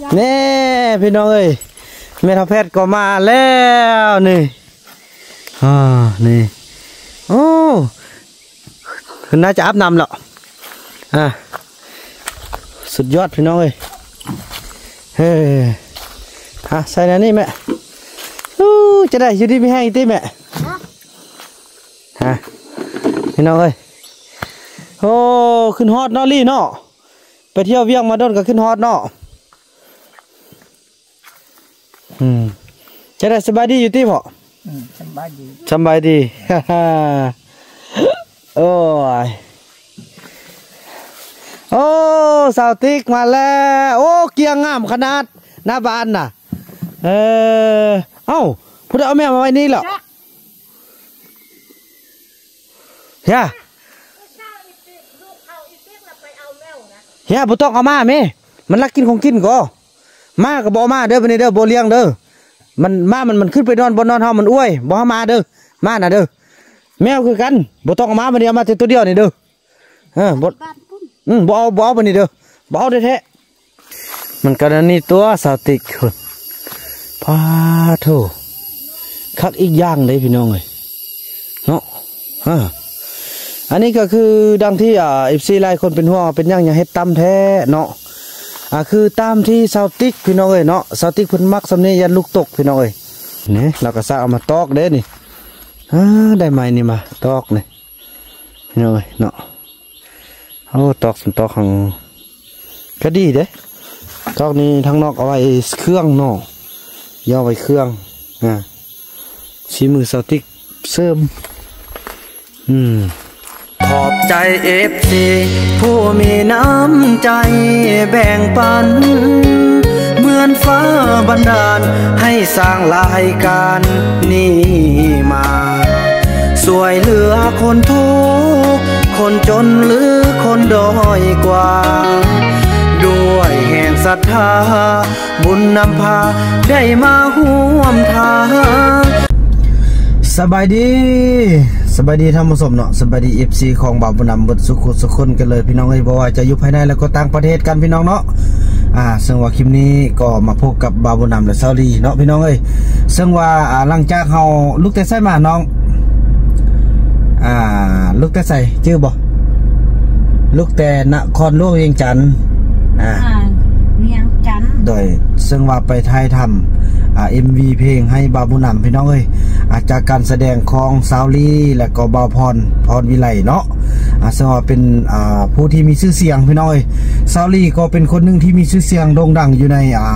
นี่พี่น้องเอ้ยแม่ทัพแพทย์ก็มาแล้วนี่นี่โอ้คือน่าจะอาบน้ำแล้วสุดยอดพี่น้องเอ้ยเฮ้ใส่แล้วนี่แม่จะได้อยู่ดีไม่ให้ตีแม่พี่น้องเอ้ยโอ้ขึ้นฮอตเนาะลี่เนาะไปเที่ยวเวียงมาโดนก็ขึ้นฮอตเนาะจะได้สบายดีอยู่ที่พ่อสบายดีโอ้ยโอ้สาวติ๊กมาแล้วโอ้เกียงงามขนาดหน้าบ้านน่ะเอ้าพูดเอาแม่มาไว้นี่เหรอเฮียบุตรเอามาไหมมันรักกินของกินก็มากับบ่มาเด้อไปนี่เด้อบ่เลี้ยงเด้อมันขึ้นไปนอนบนนอนเฮามันอ้วยบ่มาเด้อมาน่ะเด้อแมวคือกันบ่ต้องเอามาบัดนี้เอามาแต่ตัวเดียวนี่เด้อบ่เอาบัดนี้เด้อบ่เอาแท้ๆมันก็นี่ตัวสาวติกพาโธคักอีกอย่างเลยพี่น้องเอ้ยเนาะอันนี้ก็คือดังที่FC หลายคนเป็นห่วงเป็นย่างอย่าเฮ็ดตำแท้เนาะคือตามที่สาวติ๊กพี่น้องเอ้ยเนาะสาวติ๊กเพิ่นมักสำเนียงยันลูกตกพี่น้องเอ้ยนี่เราก็ซะเอามาตอกเด้นี่ได้ไหมนี่มาตอกนี่พี่น้องเอ้ยเนาะโอ้ตอกตอกของก็ดีเด้ตอกนี้ทั้งนอกเอาไว้เครื่องเนาะย่อไว้เครื่องชี้มือสาวติ๊กเสริมขอบใจFCผู้มีน้ำใจแบ่งปันเหมือนฟ้าบันดาลให้สร้างรายการนี้มาสวยเหลือคนทุกข์คนจนหรือคนด้อยกว่าด้วยแห่งศรัทธาบุญนำพาได้มาร่วมทางสบายดีท่านผู้ชมเนาะสบายดี FC ของบ่าวบุญนำบทสุขุสุคนกันเลยพี่น้องเอ้ยบอกว่าจะอยู่ภายในแล้วก็ต่างประเทศกันพี่น้องเนาะซึ่งว่าคลิปนี้ก็มาพบกับบ่าวบุญนำและซาลีเนาะพี่น้องเอ้ยซึ่งว่าหลังจากเฮาลูกแต่ใส่มาน้องลูกแต่ใส่ชื่อบ่ลูกแต่นครหลวงเวียงจันทน์เวียงจันทน์โดยซึ่งว่าไปไทยทำMV เพลงให้บ่าวบุญนำพี่น้องเอ้ยจากการแสดงของซาวลีและก็บ่าวพรวิไลเนาะซึ่งว่าเป็นผู้ที่มีชื่อเสียงพี่น้องเอ้ยซาวลีก็เป็นคนหนึ่งที่มีชื่อเสียงโด่งดังอยู่ใน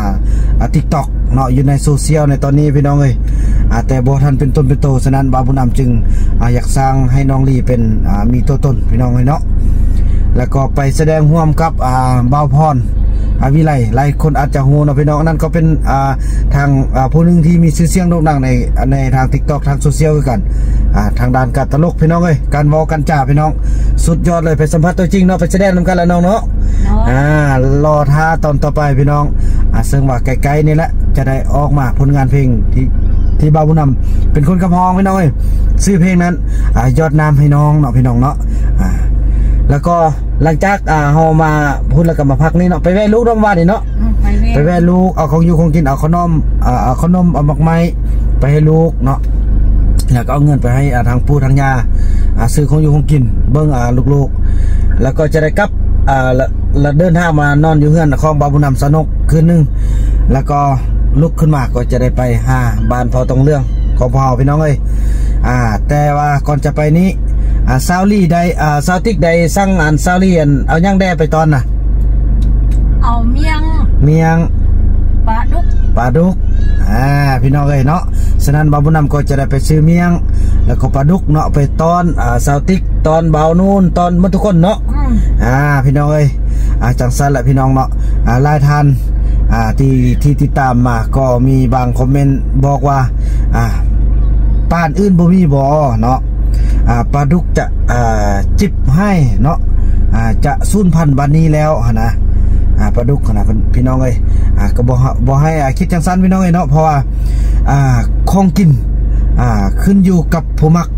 TikTok เนาะอยู่ในโซเชียลในตอนนี้พี่น้องเอ้ยแต่บ่ทันเป็นต้นเป็นโตฉะนั้นบ่าวบุญนำจึงอยากสร้างให้น้องลีเป็นมีตัวตนพี่น้องเอ้ยเนาะแล้วก็ไปแสดงร่วมกับบ่าวพรวิไลหลายคนอาจจะฮู้เนาะพี่น้องนั่นก็เป็นทางผู้หนึ่งที่มีชื่อเสียงโด่งดังในทาง TikTok ทางโซเชียลกันทางด้านการตลกพี่น้องเอ้ยการเว้ากันจ่าพี่น้องสุดยอดเลยไปสัมผัสตัวจริงเนาะไปแสดงนำกันแล้วน้องเนาะรอท่าตอนต่อไปพี่น้องซึ่งว่าไกลๆนี่แหละจะได้ออกมาผลงานเพลงที่บ่าวบุญนำเป็นคนกำพองพี่น้องเอ้ยชื่อเพลงนั้นยอดน้ำให้น้องเนาะพี่น้องเนาะแล้วก็หลังจากเฮามาพูดแล้วก็มาพักนี่เนาะไปแวะลูกน้ำวานนี่เนาะไปแวะลูกเอาของอยู่ของกินเอาขนมเอาหมากไม้ไปให้ลูกเนาะแล้วก็เอาเงินไปให้ทางปู่ทางยาซื้อของอยู่ของกินเบิ้งลูกๆแล้วก็จะได้กลับแล้วเดินทางมานอนอยู่เฮือนของบ่าวบุญนำสนุกคืนนึงแล้วก็ลุกขึ้นมาก็จะได้ไปหาบ้านพอตรงเรื่องของพ่อพี่น้องเอ้ยแต่ว่าก่อนจะไปนี้ซาวลี่ได้ซาวติ๊กได้สั่งซาวลี่เอาย่างแด่ไปตอนน่ะเอาเมียงปลาดุกพี่น้องเอ้ยเนาะฉะนั้นบ่าวบุญนำก็จะได้ไปซื้อเมียงแล้วก็ปลาดุกเนาะไปตอนซาวติ๊กตอนบ่าวนูนตอนหมดทุกคนเนาะพี่น้องเอ้ยจังซั่นแหละพี่น้องเนาะหลายท่านที่ติดตามมาก็มีบางคอมเมนต์บอกว่าป้านอื่นบ่มีบ่เนาะปลาดุกจะจิบให้เนาะจะสูญพันธุ์บัดนี้แล้วนะปลาดุกนะพี่น้องเอ้ยก็บ่ให้คิดจังสั้นพี่น้องเอ้ยเนาะเพราะว่าของกินขึ้นอยู่กับผู้มัก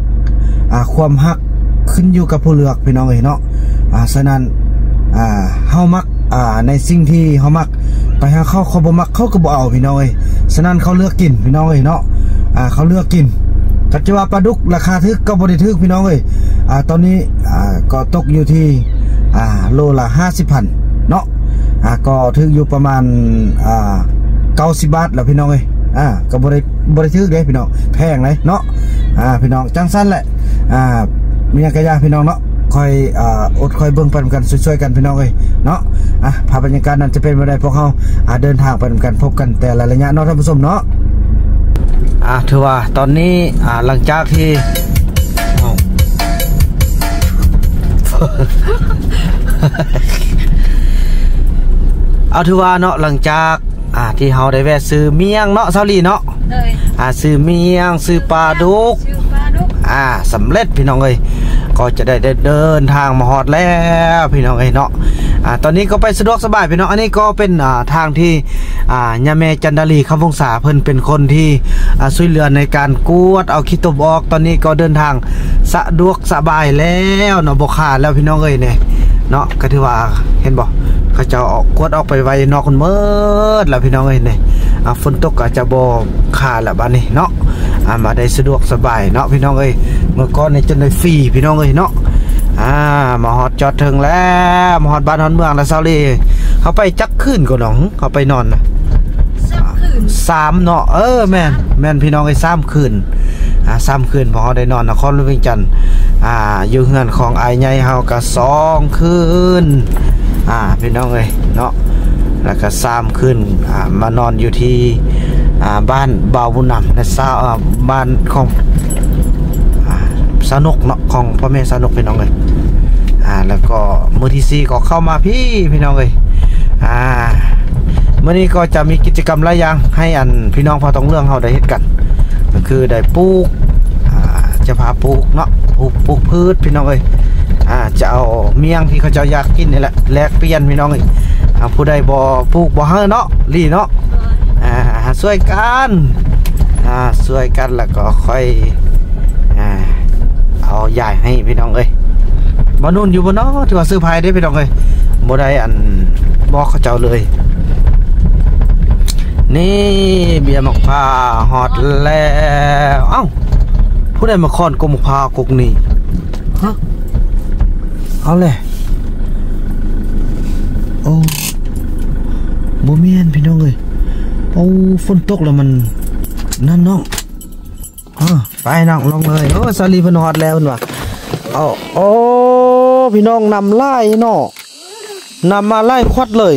ความฮักขึ้นอยู่กับผู้เลือกพี่น้องเอ้ยเนาะฉะนั้นเฮามักในสิ่งที่เขามักไปหาเขาบ่มักเขาก็บ่เอาพี่น้องเอ้ยฉะนั้นเขาเลือกกินพี่น้องเอ้ยเนาะเขาเลือกกินก็จะว่าปลาดุกราคาทึกก็บ่ได้ทึกพี่น้องเอ้ยตอนนี้ก็ตกอยู่ที่โลละ 50,000 เนาะก็ทึกอยู่ประมาณ90 บาทแล้วพี่น้องเอ้ยก็บ่ได้ทึกเลยพี่น้องแพงเลยเนาะพี่น้องจังสั้นแหละมีกระยาพี่น้องเนาะคอยอดคอยเบิ่งไปกันช่วยๆกันพี่น้องเอ้ยเนาะภาพบรรยากาศนั้นจะเป็นไปได้พวกเขาเดินทางไปกันพบกันแต่ละระยะเนาะท่านผู้ชมเนาะถือว่าตอนนี้หลังจากที่ถือว่าเนาะหลังจากที่เขาได้แวะซื้อเมียงเนาะเซาลีเนาะซื้อเมียงซื้อปลาดุกสำเร็จพี่น้องเอ้ยก็จะได้เดินทางมาฮอดแล้วพี่น้องเอ้ยเนาะตอนนี้ก็ไปสะดวกสบายพี่น้องอันนี้ก็เป็นทางที่ย่าแม่จันดาลีคำวงศาเพิ่นเป็นคนที่ช่วยเหลือในการกวดเอาขี้ตมออกตอนนี้ก็เดินทางสะดวกสบายแล้วเนาะบ่ขาดแล้วพี่น้องเอ้ยเนี่ยเนาะก็ถือว่าเห็นบ่เขาจะออกกวดออกไปไว้นอกคนเมิดแล้วพี่น้องเอ้ยเนี่ยฝนตกก็จะบ่ขาดแล้วบัดนี้เนาะมาได้สะดวกสบายเนาะพี่น้องเอ้ยเมื่อก่อนนี่จนได้ฟรีพี่น้องเอ้ยเนาะมาฮอดจอดถึงแล้วมาฮอดบ้านฮอดเมืองแล้วเซาลีเขาไปจักคืนก็น้องเขาไปนอนนะ3เนาะแม่นพี่น้องไอ้3 คืน3 คืนพอได้นอนนครหลวงเวียงจันทน์อยู่เฮือนของอ้ายใหญ่เฮาก็2 คืนพี่น้องเอ้ยเนาะแล้วก็3 คืนมานอนอยู่ที่บ้านบ่าวบุญนำในบ้านของสนุกเนาะของพ่อแม่สนุกพี่น้องเลยแล้วก็มื้อที่4ก็เข้ามาพี่น้องเลยมื้อนี้ก็จะมีกิจกรรมหลายอย่างให้พี่น้องพอต้องเรื่องเฮาได้เฮ็ดกันก็คือได้ปลูกจะพาปลูกเนาะปลูกพืชพี่น้องเอ้ยจะเอาเมียงที่เขาจะอยากกินนี่แหละแลกเปลี่ยนพี่น้องเอ้ยผู้ใดบ่ปลูกบ่เฮาเนาะลีเนาะช่วยกันช่วยกันแล้วก็ค่อยเอาใหญ่ให้พี่น้องเอ้ยบ่นุ่นอยู่บ่เนาะถือว่าซื้อภายได้พี่น้องเอ้ยบ่ได้บอกเขาเจ้าเลยนี่เบียร์มะพร้าวฮอดแล้วผู้ใดมาค้อนกมะพร้าวกกนี่เอาเลยโอ้บ่แม่นพี่น้องเอ้ยฝนตกแล้วมันนั่นเนาะไปน้องลงเลยซาลีเพิ่นฮอดแล้วเพิ่นว่าโอ้พี่น้องนำไล่เนาะนำมาไล่ควัดเลย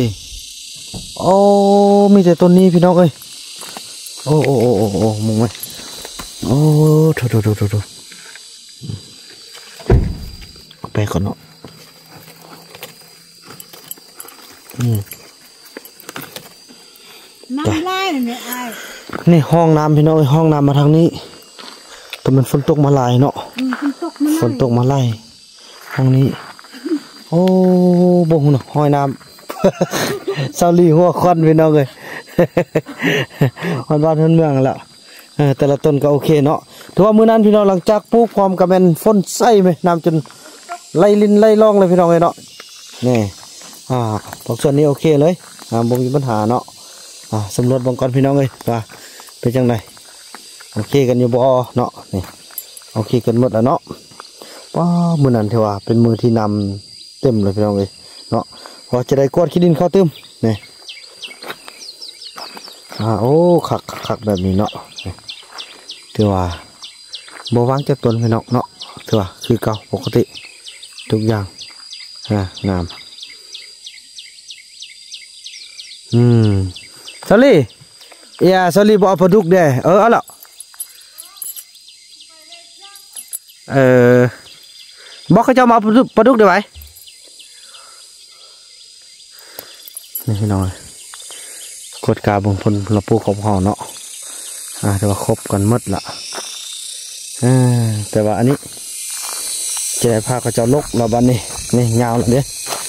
มีแต่ต้นนี้พี่น้องเอ้ยโอ้มึงไหมโถไปก่อนเนาะน้ำไล่เนี่ยนี่ห้องน้ำพี่น้องห้องน้ำมาทางนี้แต่มันฝนตกมาลายเนาะฝนตกมาไล่ห้องนี้บ่งเนาะห้อยน้ำเซาลีหัวควันพี่น้องเลยบ้านเมืองแล้วแต่ละต้นก็โอเคเนาะถือว่ามื้อนั้นพี่น้องหลังจากปลูกพร้อมกับแม่นฝนใส่ไหมน้ำจนไล่ลิ้นไล่ล่องเลยพี่น้องเลยเนาะนี่พวกส่วนนี้โอเคเลยบ่มีปัญหาเนาะสำรวจบางก่อนพี่น้องเลยว่าเป็นจังไดโอเคกันอยู่บ่เนาะนี่โอเคกันหมดแล้วเนาะมื้อนั้นถือว่าเป็นมื้อที่นำเต็มเลยพี่น้องเลยเนาะพอจะได้กวาดขี้ดินเข้าเต็มนี่ขักแบบนี้เนาะถือว่าบ่วางจับต้นพี่น้องเนาะถือว่าคือเก่าปกติทุกอย่างงามซาลีซาลีบอกเอาปลาดุกเด้เอาละบอกเขาจะมาปลาดุกได้ไหมนี่พี่น้องกดกาบงพลเราปูของเขาเนาะแต่ว่าครบกันหมดละแต่ว่าอันนี้จะได้พาเขาเจ้าลกเราบ้านนี่ยาวแล้วเด้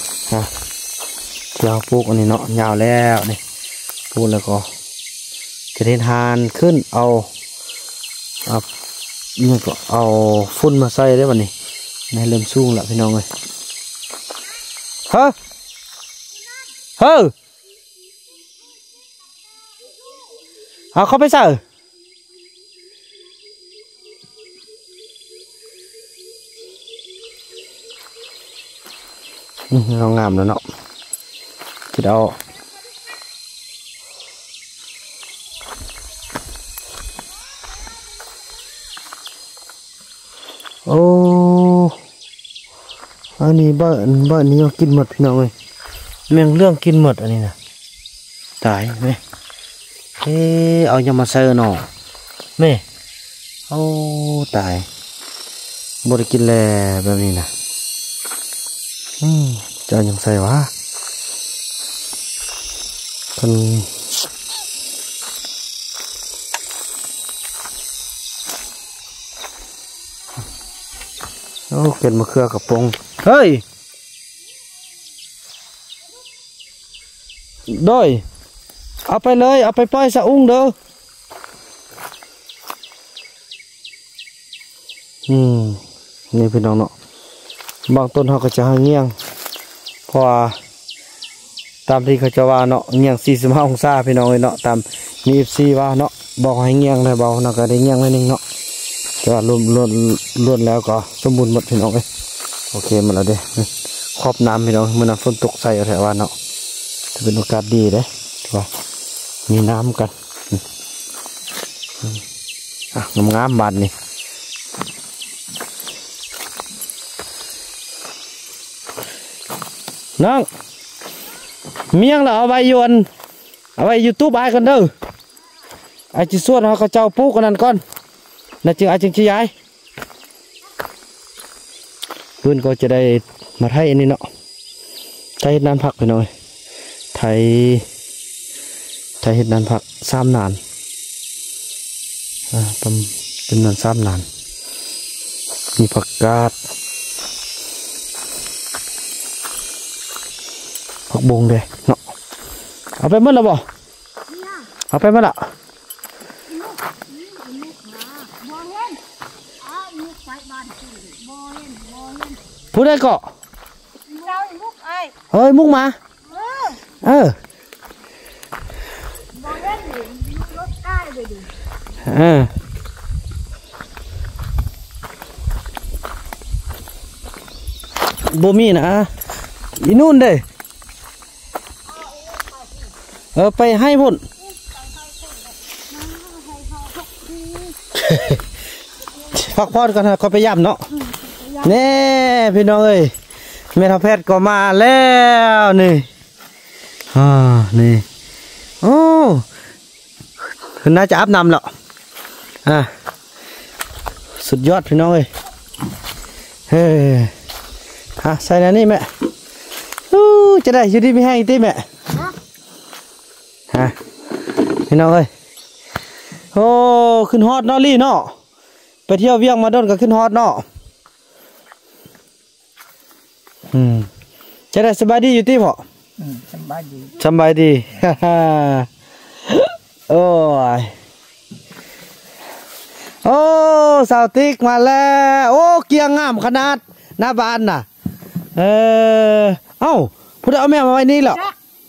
ยาวปลูกอันนี้เนาะยาวแล้วนี่ปลูกแล้วก็จะเดินทานขึ้นนี่ก็เอาฝุ่นมาใส่ได้บ้านนี่ในเริ่มสูงละพี่น้องเลยเฮ้ยเอาเข้าไปใส่เรางามแล้วเนาะคิดเอาโอ้อันนี้บ้านนี้กินหมดพี่น้องเลยแมงเรื่องกินหมดอันนี้นะตายไหมเอายามาเซอร์หน่อแม่โอ้ตายบริกินแลแบบนี้นะจะยังใส่วะคนโอ้เกิดมะเขือกระปงเฮ้ยด้วยเอาไปเลยเอาไปปล่อยสะอุ้งเด้อนี่พี่น้องเนาะบางต้นเขาก็จะให้เงี้ยงเพราะว่าตามที่เขาจะว่าเนาะเงี้ยง45 องศาพี่น้องเลยเนาะตามมีFCว่าเนาะบอกให้เงี้ยงเลยเบาเนาะก็ได้เงี้ยงนิดนึงเนาะแต่ว่ารวมแล้วก็สมบูรณ์หมดพี่น้องเลยโอเคมาแล้วเด้ครอบน้ำพี่น้องเมื่อน้ำฝนตกใส่แถวว่าเนาะจะเป็นโอกาสดีเด้ว่ามีน้ำกันงามบานนี่น้องเมียงเราเอาไว้ยวนเอาไว้ยูทูบไอ้กันเด้อไอ้จีส่วนเขาเจ้าปูกันนั่นก่อนน่าจึงไอ้จึงชี้ย้ายเพื่อนก็จะได้มาไทยอันนี้เนาะไทยนานผักไปหน่อยไทยเห็ดนานผัก3 นานเป็นนาน3 นานมีผักกาดผักบงเลยเนาะเอาไปเมื่อไรบ่เอาไปเมื่อไรพูดได้ก็เฮ้ยมุกมาบ่มีนะอีนู่นเด้ไปให้พุ่นพักผ่อนกันนะก็ไปย่ำเนาะแน่พี่น้องเอ้ยเมทัลแพทย์ก็มาแล้วนี่นี่โอ้คือน่าจะอาบน้ำแล้วสุดยอดพี่น้องเอ้ยใส่แล้วนี่แม่จะได้อยู่ดีไม่แห้งตีแม่พี่น้องเอ้ยโอ้ขึ้นฮอตเนาะลี่เนาะไปเที่ยวเวียงมาโดนก็ขึ้นฮอตเนาะจะได้สบายดีอยู่ตีพ่อสบายดีโอ้สาวติ๊กมาแล้วโอ้เกียงงามขนาดหน้าบ้านน่ะเอ้าพูดเอาแม่มาไว้นี่เหรอ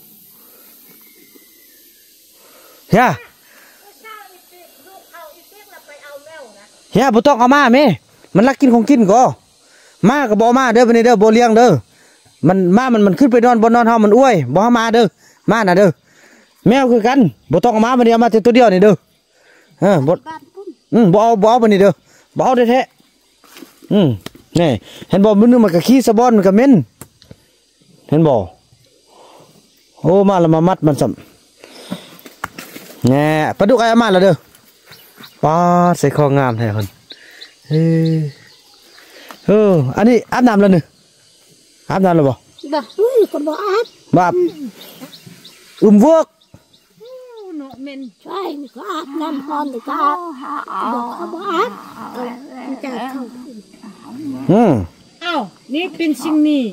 เฮียบุต้องเอามาไหมมันรักกินของกินก็มากับบ่มาเด้อไปนี่เด้อบ่เลี้ยงเด้อมันขึ้นไปนอนบนนอนเฮามันอ้วยบ่มาเด้อมาน่ะเด้อแมวคือกันบุต้องเอามามันเอามาตัวเดียวนี่เด้อบ่เอาไปนี่เด้อบ่เอาแท้นี่เห็นบ่มันนึงมันก็ขี้สะบอนมันก็เหม็นเห็นบ่โอ้มาแล้วมามัดมันซ้ำแง่ปลาดุกไอ้มาแล้วเด้อป้าใส่คองามแท้คนอันนี้อาบน้ำแล้วนึอาบน้ำแล้วบ่คนบ่อาบเวิร์กเนาะเมนใช่ก็อาบน้ำพรก็อาบบ่อาบจะเข้าอ้าวนี่เป็นสิ่งนี้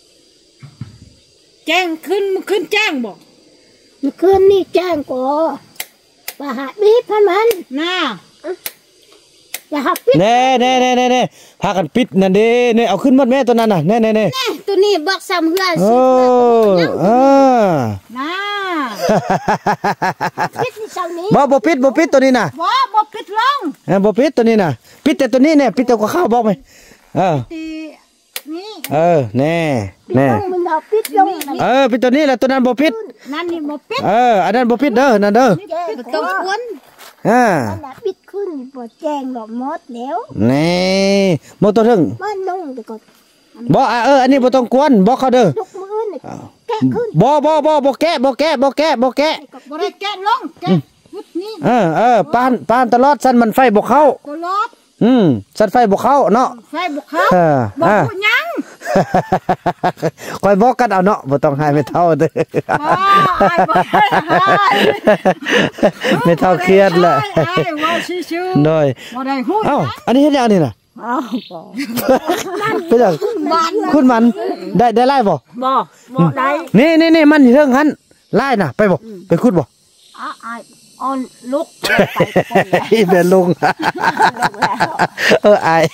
แจ้งขึ้นแจ้งบอกมันขึ้นนี่แจ้งก็ว่าหาบีบมันน่าอย่าหักปิดแน่พากันปิดนั่นเด้เนี่ยเอาขึ้นหมดแม่ตัวนั้นน่ะแน่ตัวนี้บอกซ้ำเฮือสิน่าปิดที่เช้านี้บ่ปิดตัวนี้น่ะบ่ปิดลงบ่ปิดตัวนี้น่ะปิดแต่ตัวนี้เนี่ยปิดแต่ข้าวบอกไหมนี่แน่มันเอาปิดลงปิดตัวนี้แหละตัวนั้นบ่ปิดนั่นนี่บ่ปิดอันนั้นบ่ปิดเด้อนั่นเด้อต้องควรปิดขึ้นบ่แจ้งหลบมดแล้วนี่หมดตัวถึงมันนุ่งแต่ก่อนบ่อันนี้บ่ต้องกวนบอกเขาเด้อแกะขึ้นบ่แกะบ่ได้แกะลงแกะนี่ปานตลอดสั้นมันไฟบ่เข้าตลอดสั้นไฟบ่เข้าเนาะไฟบ่เข้าบ่ยังคอยบอกกันเอาเนาะบ่ต้องให้ไม่เท่าเด้อไม่เท่าเครียดแหละโดยเอ้าอันนี้เฮ็ดยังนี่น่ะเป็นจังคุณมันได้ไล่บ่ได้นี่มันอยู่เทิงหั่นไล่น่ะไปบ่ไปขุดบ่ออนลุกไปเป็นลุงอาย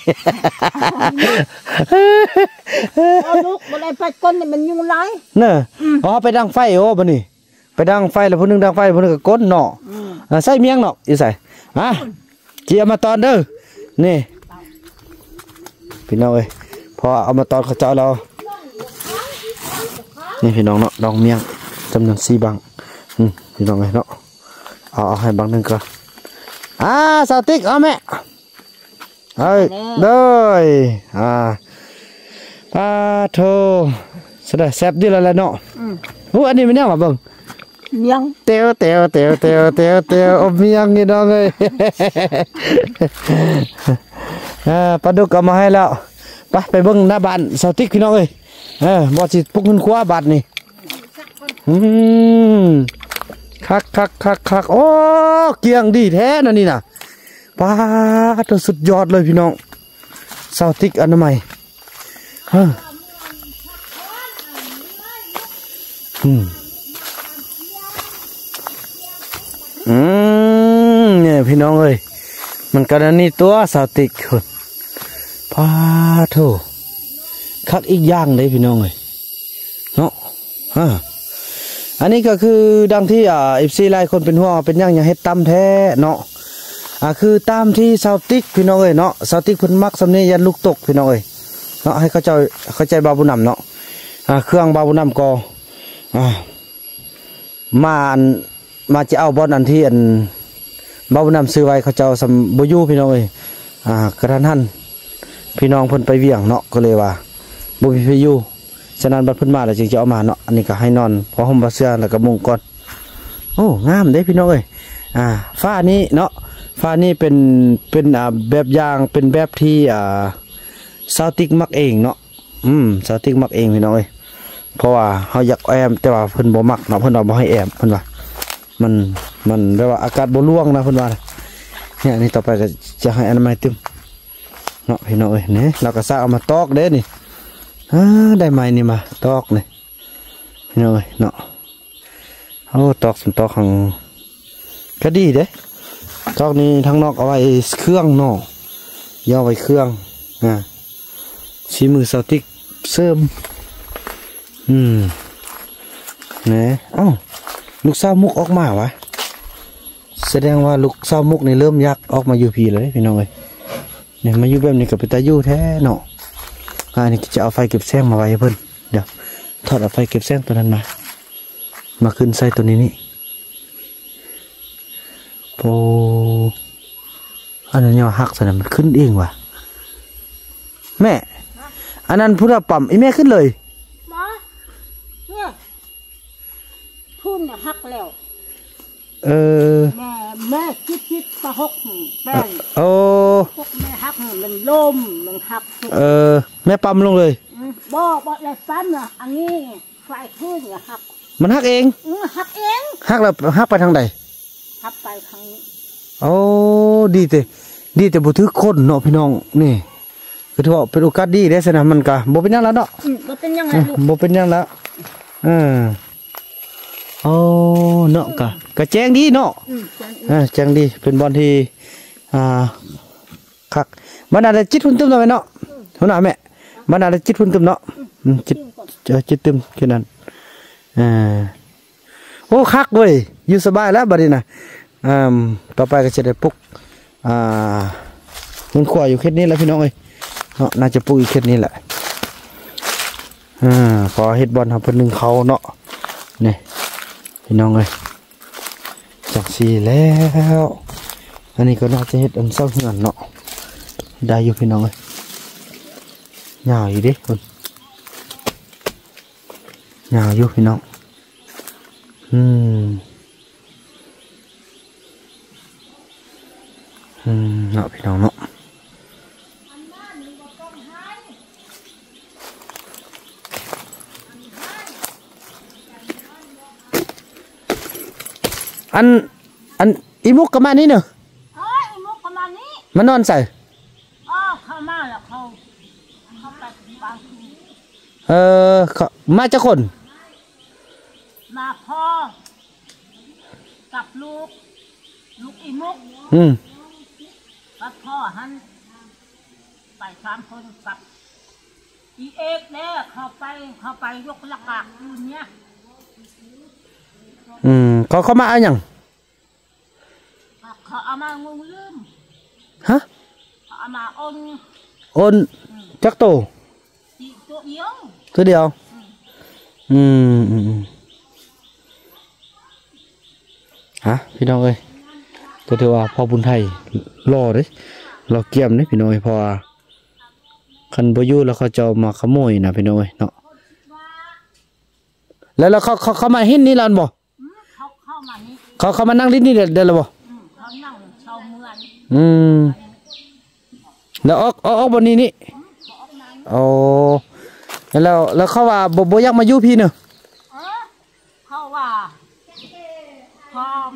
ลุกบ่ได้ไปก้นนี่มันยุงหลายเนอะไปดังไฟโอ้บ่นี่ไปดังไฟแล้วผู้นึงดังไฟผู้นึงก็ก้นเนาะใส่เมียงเนาะอยู่ใส่เกี่ยมาตอนเด้อนี่พี่น้องเอ้ยพอเอามาตอนเขาเจ้าเรานี่พี่น้องเนาะดองเมียงจำนวน4บังพี่น้องเอ้ยเนาะเอาให้บังนึงก่อนสติ๊กเอาแม่เลยปลาโถแซ่บดีแล้วเนาะอันนี้มันเนี่ยมาเบิ่งเมียงเตียวอบเมียงนี่น้องเอ้ยปลาดุกเอามาให้แล้วไปเบิ่งหน้าบ้านสติ๊กพี่น้องเอ้ยบ่สิปุกขึ้นคว้าบาดนี่คักโอ้เกียงดีแท้นะนี่นะป้าตัวสุดยอดเลยพี่น้องซาวติกอนามัยเนี่ยพี่น้องเอ้ยมันกันนี่ตัวซาวติกคนป้าโถคักอีกอย่างเลยพี่น้องเอ้ยเนาะอันนี้ก็คือดังที่FCหลายคนเป็นห่วงเป็นย่างอย่าให้ตำแท้เนาะคือตามที่ซาวติกพี่น้องเอ้ยเนาะซาวติกเพิ่นมักสำเนียงยันลูกตกพี่น้องเอ้ยเนาะให้เข้าใจบาบุญนำเนาะเครื่องบาบุญนำก็มาจะเอาบอลอันที่อันบาบุญนำซื้อไว้เขาเจ้าสมบูยูพี่น้องเอ้ยกระทันหันพี่น้องเพิ่นไปเวี่ยงเนาะก็เลยว่าบุญพิยูฉะนั้นบัดเพิ่นมาแล้วจึงจะเอามาเนาะอันนี้ก็ให้นอนพอห่มผ้าเสื้อแล้วก็มุงก่อนโอ้งามเด้พี่น้องเอ้ยฟ้านี้เนาะฟ้านี้เป็นแบบอย่างเป็นแบบที่ซาวติกมักเองเนาะซาวติกมักเองพี่น้องเอ้ยเพราะว่าเฮาอยากแอมแต่ว่าเพิ่นบ่มักเนาะเพิ่นบ่ให้แอมเพิ่นว่ามันแปลว่าอากาศบ่ร่วงนะเพิ่นว่าเนี่ยนี่ต่อไปก็จะให้อนามัยตึมเนาะพี่น้องเอ้ยนี่เราก็ซะเอามาตอกเด้นี่ได้ไหมนี่มาตอกนี่เนาะเนาะตอกของก็ดีเด้ตอกนี้ทั้งนอกเอาไว้เครื่องเนาะย่อไว้เครื่องชีมือซาวติกเสริมเนี่ยลูกสาวมุกออกมาวะแสดงว่าลูกสาวมุกนี่เริ่มยักออกมาอยู่พีเลยพี่น้องเลยเนี่ยมาอยู่แบบนี้กับเป็นตายู่แท้เนาะอันนี้จะเอาไฟเก็บแสงมาไว้เพิ่นเดี๋ยวถอดเอาไฟเก็บแสงตัวนั้นมาขึ้นใส่ตัวนี้นี่โอ้อันนั้นเนี่ยหักใส่มันขึ้นเองว่ะแม่อันนั้นพูดว่าปั๊มไอแม่ขึ้นเลยมาเนี่ยทุ่นเนี่ยหักแล้วแม่คิดปะหกแป้งแม่หักมันล่มมันหักแม่ปั๊มลงเลยบ่เลยปั๊มเนี่ยอันนี้ไฟขึ้นเนี่ยหักมันหักเองหักเองหักแล้วหักไปทางใดหักไปทางโอ้ดีแต่บุตรคนเนาะพี่น้องนี่คือถือว่าเป็นโอกาสดีได้สินะมันก็บ่เป็นยังแล้วเนาะบ่เป็นยังไงบ่เป็นยังแล้วโอ้เนาะกะแจ้งดีเนาะแจ้งดีเป็นบอลที่คักมันน่าจะจิตหุ่นตึมเนาะแม่เนาะหัวหน้าแม่มันน่าจะจิตหุ่นตึมเนาะจิตตึมแค่นั้นโอ้คักเว้ยอยู่สบายแล้วบัดนี้นะต่อไปก็จะได้ปลุกมันขวาอยู่แค่นี้แหละพี่น้องเอ้ยเนาะน่าจะปลุกอีกแค่นี้แหละพอเฮ็ดบอลทำเป็นหนึ่งเขาเนาะนี่พี่น้องเอ้ยจากสีแล้วอันนี้ก็น่าจะเฮ็ดอันเศร้าเหือนเนาะได้อยู่พี่น้องเอ้ยหยาอยู่ดิคุณหยาอยู่พี่น้องเนาะพี่น้องเนาะอันอีมุกกับมานี่เนอะอีมุกกับมานี่มันนอนใส่เข้ามาแล้วเขาไปบางทีมาจากคนมาพ่อกับลูกอีมุกกับพ่อฮันไป3 คนกับอีเอกเนี่ยเขาไปยกละกากอยู่เนี่ยเขามาเอาอย่างเขาเอามางงลืมฮะเขาเอามาโอนจักโตตัวเดียวฮะพี่น้องเอ้ยก็ถือว่าพอบุญไทยรอเลยรอเกี่ยมนี่พี่น้องเอ้ยพอคันบอยู่แล้วเขาจะมาขโมยนะพี่น้องเอ้ยเนาะแล้วเขามาหินนี่แล้วบ่เขามานั่งลิ้นนี่เดี๋ยวแล้วบ่เขานั่งชาวเมืองแล้วออกบนนี้นี่โอ้แล้วเขาว่าบ่อยากมาอยู่พี่เนอะเขาว่าพ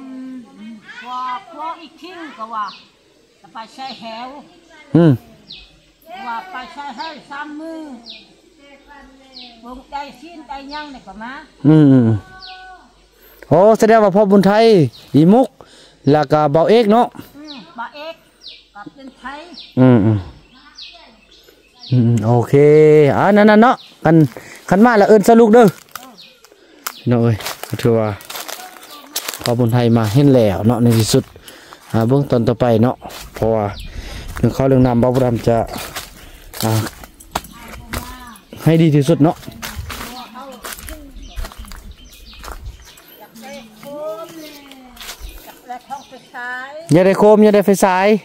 ออีกทิ้งก็ว่าจะไปใช้แหวว่าไปใช้ให้3 มือวงใจสิ้นใจยั่งเนี่ยก็มาโอ้แสดงว่าพ่อบุญไทยอีมุกแล้วก็เบาเอกเนาะเบาเอกกับเป็นไทยโอเคนั่นเนาะกันมาแล้วเอิ้นสรุกเด้อเนาะเอ้ยถือว่าพ่อบุญไทยมาเห็นแล้วเนาะในที่สุดเบื้องต้นต่อไปเนาะเพราะว่าเรื่องข้าวเรื่องน้ำบ่าวดำจะให้ดีที่สุดเนาะอย่าได้โคมอย่าได้ไฟสาย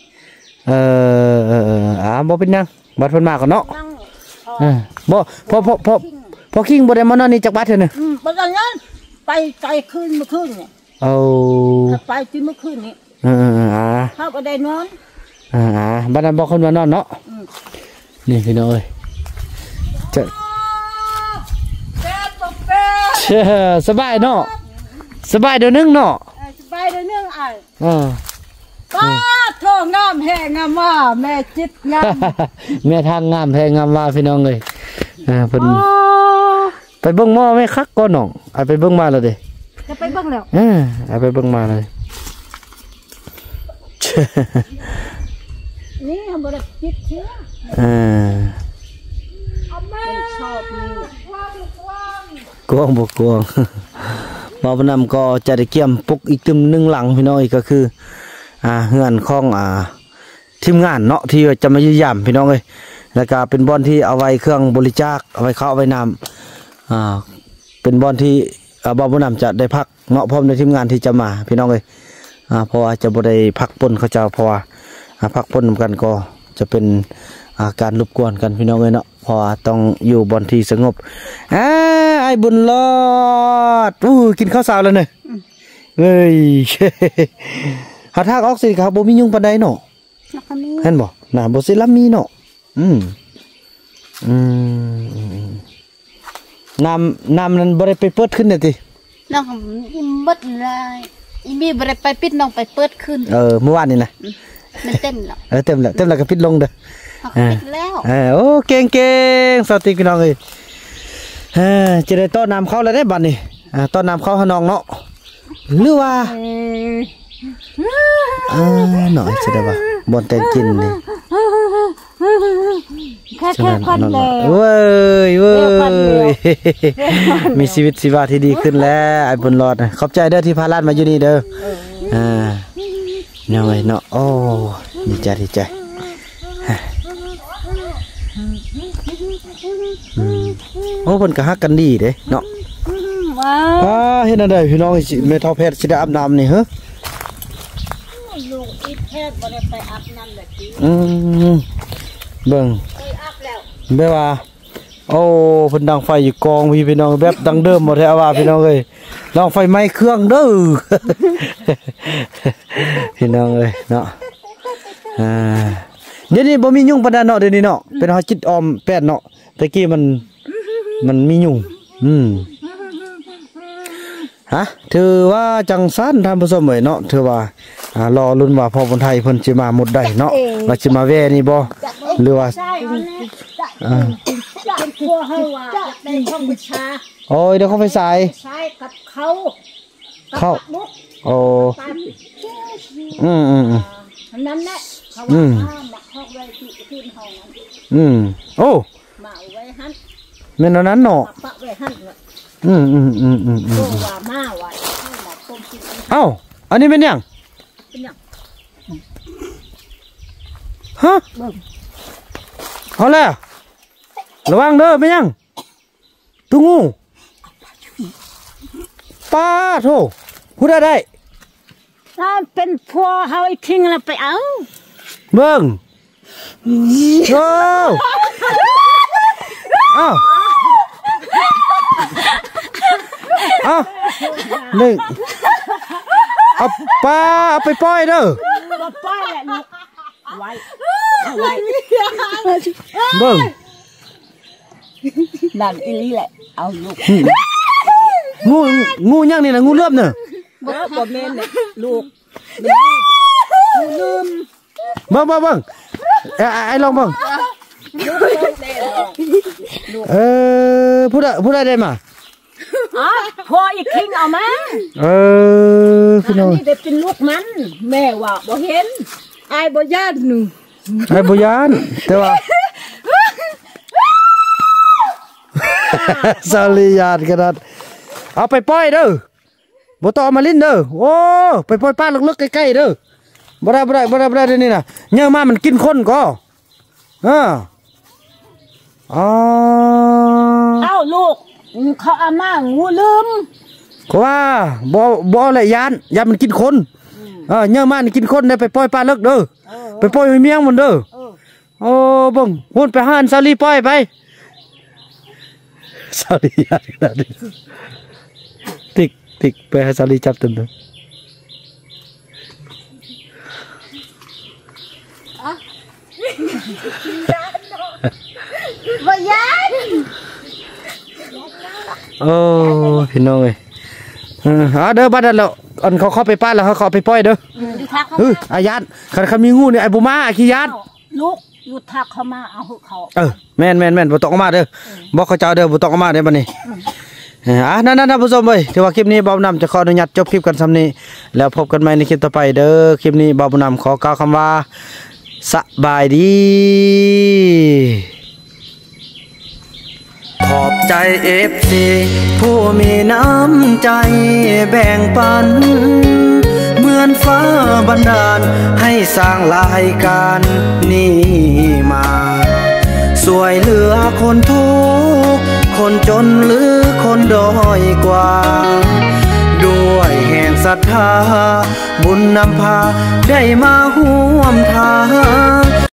บ่เป็นยังบัดเพิ่นมากันเนาะบ่พอคิงบ่ได้มานอนนี่จักบัดเถอะเนี่ยบ่ได้นั้นไปไกลคืนเมื่อคืนเนี่ยไปที่เมื่อคืนนี้เขาก็ได้นอนบัดนั้นบ่คนมานอนเนาะนี่พี่น้องเอ้ยจะสบายเนาะสบายเดี๋ยวนึงเนาะสบายเดี๋ยวนึงป้าโทงามแหงงามว่าแม่จิตงามแม่ทางงามแหงงามว่าพี่น้องเลยเพิ่นไปเบิ่งหม้อแม่คักก่อนน้องไปเบิ่งมาแล้วเด้จะไปเบิ่งแล้วไปเบิ่งมาเลยนี่ทำบ่ได้จิตเชื่อชอบกวางบกกวางบ่าวนํก็จะได้เกี่ยมปุกอีกตึม1หลังพี่น้องก็คือเฮือนของทีมงานเนาะที่จะมาเยี่ยมพี่น้องเลยแล้วก็เป็นบ่อนที่เอาไว้เครื่องบริจาคเอาไว้ข้าวเอาไว้น้ำเป็นบ่อนที่บ่าวนํจะได้พักเนาะพร้อมในทีมงานที่จะมาพี่น้องเลยเพราะว่าจะบ่ได้พักปนเขาจะเพราะว่าพักปนกันก็จะเป็นการรบกวนกันพี่น้องเลยเนาะเพราะว่าต้องอยู่บ่อนที่สงบไอ้บุญรอดกินข้าวสาวแล้วเนี่ยเฮ้ยหาทางออกสิครับบ่มียุงปานใดเนาะเห็นบ่น่ะบ่สิละมีเนาะน้ำนั้นบ่ได้ไปเปิดขึ้นเนี่ยติน้องอิ่มเบิดเลยอีมีบ่ได้ไปปิดน้องไปเปิดขึ้นเมื่อวานนี่นะมันเต็มแล้วเต็มแล้วก็ปิดลงเด้อปิดแล้วโอ้เก่งสติพี่น้องเอ้ยจะได้ต้อนน้ำเข้าแล้วได้บัดนี้ต้อนน้ำเข้าให้น้องเนาะหรือว่าหน่อยจะได้ป่ะบนแต่กินนี่แค่ควันเดียวเว้ยมีชีวิตชีวาที่ดีขึ้นแล้วไอ้บุญรอดขอบใจเด้อที่พาลาดมาอยู่นี่เด้อยังไงเนาะโอ้ดีใจโอ้เพิ่นก็ฮักกันดีเด้เนาะเฮ็ดอันใดพี่น้องแม่เฒ่าแพทย์สิได้อาบน้ำนี่เหรอลูกอีแพทย์บ่ได้ไปอาบน้ำเลยติเบิ่งอาบแล้วแม่ว่าโอ้เพิ่นดังไฟอยู่กองพี่น้องแบบดังเดิมบ่แท้ว่าพี่น้องเอ้ยลองไฟไหม้เครื่องเด้อพี่น้องเอ้ยเนาะเดี๋ยวนี้บ่มียุ่งปานนั้นเนาะเดี๋ยวนี้เนาะเป็นเฮาจิตออมแปดเนาะตะกี้มันมียุ่งฮะถือว่าจังซั่นท่านผู้ชมเอ้ยเนาะถือว่ารอลุ้นว่าพ่อคนไทยเพิ่นสิมาหมดได้เนาะว่าสิมาแว่นี่บ่หรือว่าพวกเฮาว่าได้ห้องบูชาโอ้ยเดี๋ยวเขาไปใส่กับเขาโอ้นั้นแหละเขาว่ามาห้องไว้ที่ขึ้นห้องโอ้มาไว้หั่นแม่นนั้นเนาะปะไว้หั่นว่ามาไว้มาต้มกินเอ้าอันนี้เป็นหยังฮะเอาแล้วระวังเด้อเป็นยังตุ้งูป้าโธ่พูดได้ถ้าเป็นพัวเฮาอีกทิ้งแล้วไปเอาเบิ่งโอ้อ้าวหนึ่งเอาป้าเอาไปปล่อยเด้อปล่อยแหละลูกไว้เบิ่งนั่นอีนี่แหละเอาลูกงูยังนี่นะงูเลื่อมเนี่ยบ่แม่นเนี่ยลูกงูลืมเบิ่งไอ้ลองเบิ่งพูดได้มาพออีกทิ้งเอามาพี่น้องนี่ได้เป็นลูกมันแม่ว่าบ่เห็นไอ้บ่ย่านหนูไอ้บ่ย่านแต่ว่าสาลียาดกันเอาไปปล่อยเด้อบ่ต้องเอามาลิ้นเด้อโอ้ไปปล่อยป้าลึกๆใกล้ๆเด้อบ่ได้เดี๋ยวนี้น่ะเนื้อมามันกินคนก็เอาลูกเขาเอามางูลืมเขาว่าบ่อะไรยานมันกินคนเนื้อมามันกินคนได้ไปปล่อยป้าลึกเด้อไปปล่อยให้เมียงมันเด้อโอ้บ่งหุ่นไปหาสาลีปล่อยไปสาลียาขนาดนี้ติ๊กไปให้สาลีจับตึ้งเลยบ่ยานโอ้พี่น้องเอ้ยเด้อบ้านนั่นแล้วอันเขาเข้าไปป้าแล้วเขาไปปล่อยเด้ออาญาตคันมีงูเนี่ยไอ้บุมาไอ้ขี้ญาติลูกอยู่ทักเขามาเอาเขาแม่นบ่ต้องมาเด้อบอกเขาเจ้าเด้อบ่ต้องมาเด้อบัดนี้นั่นผู้ชมเอ้ยถือว่าคลิปนี้บ่าวนำจะขออนุญาตจบคลิปกันซ้ำนี้แล้วพบกันใหม่ในคลิปต่อไปเด้อคลิปนี้บ่าวนำขอกล่าวคำว่าสบายดีขอบใจ FC ผู้มีน้ำใจแบ่งปันเหมือนฟ้าบันดาลให้สร้างรายการนี้มาสวยเหลือคนทุกข์คนจนหรือคนด้อยกว่าด้วยแห่งศรัทธาบุญนำพาได้มาร่วม